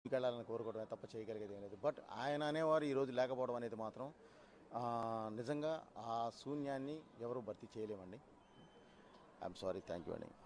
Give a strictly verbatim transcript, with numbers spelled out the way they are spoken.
వెళ్ళాలని కోరుకోవడమే తప్ప చేయగలిగేది ఏం లేదు. బట్ ఆయన అనేవారు ఈరోజు లేకపోవడం అనేది మాత్రం నిజంగా ఆ శూన్యాన్ని ఎవరు భర్తీ చేయలేమండి. I'm sorry. థ్యాంక్ యూ అండి.